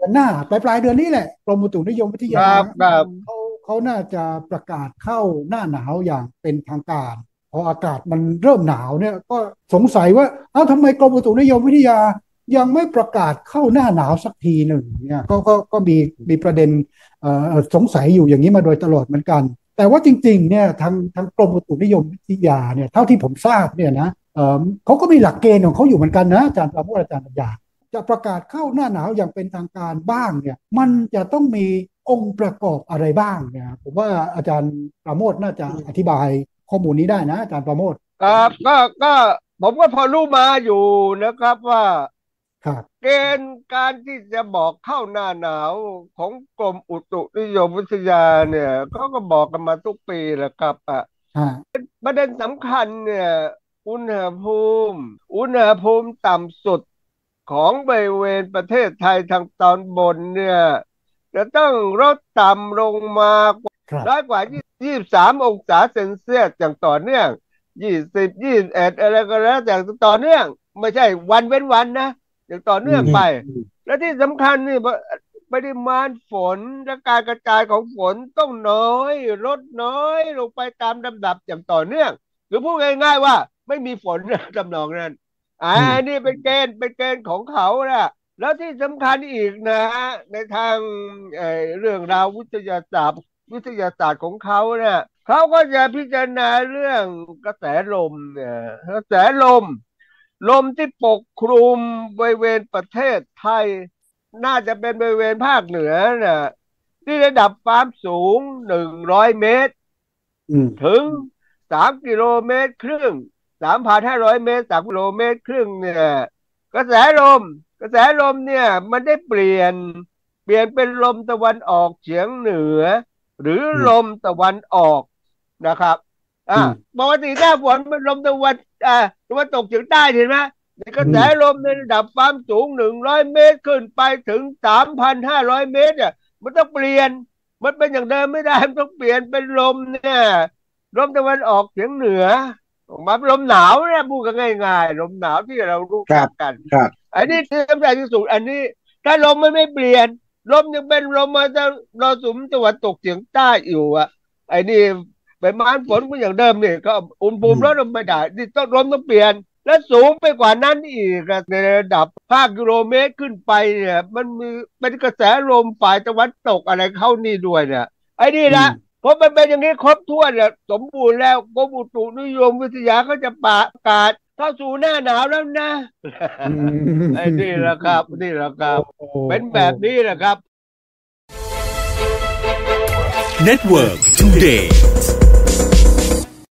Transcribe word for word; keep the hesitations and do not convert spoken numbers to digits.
ดือนหน้าปลายปลายเดือนนี้แหละกรมอุตุนิยมวิทครัยาบครับเขาเขาน่าจะประกาศเข้าหน้าหนาวอย่างเป็นทางการพออากาศมันเริ่มหนาวเนี่ยก็สงสัยว่าเอ้าทำไมกรมอุตุนิยมวิทยายังไม่ประกาศเข้าหน้าหนาวสักทีหนึ่งเนี่ยก็ก็ก็มีมีประเด็นเอ่อสงสัยอยู่อย่างนี้มาโดยตลอดเหมือนกันแต่ว่าจริงๆเนี่ยทางทางกรมอุตุนิยมวิทยาเนี่ยเท่าที่ผมทราบเนี่ยนะเอ่อเขาก็มีหลักเกณฑ์ของเขาอยู่เหมือนกันนะอาจารย์ปราโมชอาจารย์ปัญญา จะประกาศเข้าหน้าหนาวอย่างเป็นทางการบ้างเนี่ยมันจะต้องมีองค์ประกอบอะไรบ้างเนี่ยผมว่าอาจารย์ประโมทน่าจะอธิบายข้อมูลนี้ได้นะอาจารย์ประโมทครับก็ก็ผมก็พอรู้มาอยู่นะครับว่าครับเกณฑ์การที่จะบอกเข้าหน้าหนาวของกรมอุตุนิยมวิทยาเนี่ยเขาก็บอกกันมาทุกปีแหละครับอ่ะฮะประเด็นสำคัญเนี่ยอุณหภูมิอุณหภูมิต่ำสุดของบริเวณประเทศไทยทางตอนบนเนี่ยจะต้องลดต่ำลงมาครับน้อยกว่ายี่สิบสามองศาเซนเซียสอย่างต่อเนื่องยี่สิบ ยี่สิบเอ็ดอะไรก็แล้วแต่ต่อเนื่องไม่ใช่วันเว้นวันนะอย่างต่ออืเนื่องไปมและที่สำคัญนี่ปริมาณฝนและการกระจายของฝนต้องน้อยลดน้อยลงไปตามลำดับอย่างต่อเนื่องหรือพูดง่ายๆว่าไม่มีฝนจำนองนั้นอ่าอืมนี่เป็นเกณฑ์เป็นเกณฑ์ของเขานะแล้วที่สำคัญอีกนะในทางเอ่อเรื่องราววิทยาศาสตร์วิทยาศาสตร์ของเขาเนี่ยเขาก็จะพิจารณาเรื่องกระแสลมเนี่ยกระแสลมลมที่ปกคลุมบริเวณประเทศไทยน่าจะเป็นบริเวณภาคเหนือน่ะที่ระดับความสูงหนึ่งร้อยเมตรอืมถึงสามกิโลเมตรครึ่งสามพันห้าร้อยเมตรสามกิโลเมตรครึ่งเนี่ยกระแสลมกระแสลมเนี่ยมันได้เปลี่ยนเปลี่ยนเป็นลมตะวันออกเฉียงเหนือหรืออืมลมตะวันออกนะครับอ่าอืมปกติหน้าฝนมันลมตะวันอ่าตะวันตกเฉียงใต้เห็นไหมในกระแสอืมลมในระดับความสูงหนึ่งร้อยเมตรขึ้นไปถึงสามพันห้าร้อยเมตรเนี่ยมันต้องเปลี่ยนมันเป็นอย่างเดิมไม่ได้มันต้องเปลี่ยนเป็นลมเนี่ยลมตะวันออกเฉียงเหนือออกมาเป็นลมหนาวเนี่ยพูดกันง่ายๆลมหนาวที่เรารู้ครับจักกันครับอันนี้ที่สำคัญที่สุดอันนี้ถ้าลมมันไม่เปลี่ยนลมยังเป็นลมมาจะรอสุมตะวันตกเฉียงใต้อยู่อ่ะไอ้นี่ใบไม้ฝนก็อย่างเดิมเนี่ยก็อุณหภูมิลดลงไม่ได้นี่ต้องลมต้องเปลี่ยนและสูงไปกว่านั้นอีกอะในระดับห้ากิโลเมตรขึ้นไปเนี่ยมันมีเป็นกระแสลมฝ่ายตะวันตกอะไรเข้านี่ด้วยเนี่ยไอ้นี่นะอืมเพราะมันเป็นอย่างนี้ครบถ้วนเนี่ยสมบูรณ์แล้วกรมอุตุนิยมวิทยาเขาจะประกาศเข้าสู่หน้าหนาวแล้วนะอืไอ้นี่แหละคมรับนี่แหละคโอ้รับโอ้เป็นโอ้แบบนี้นะครับ Network Today